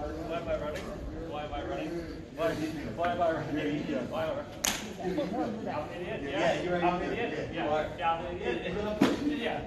Why am I running? Why am I running? Why am I running? Why am I running? I'm an idiot. Yeah, you're an idiot. Yeah, I'm an idiot. Yeah.